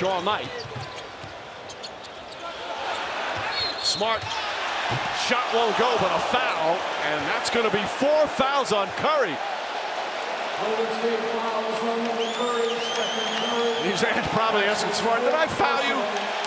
bench all night. Smart shot won't go, but a foul, and that's going to be 4 fouls on Curry. He's probably asking Smart, did I foul you?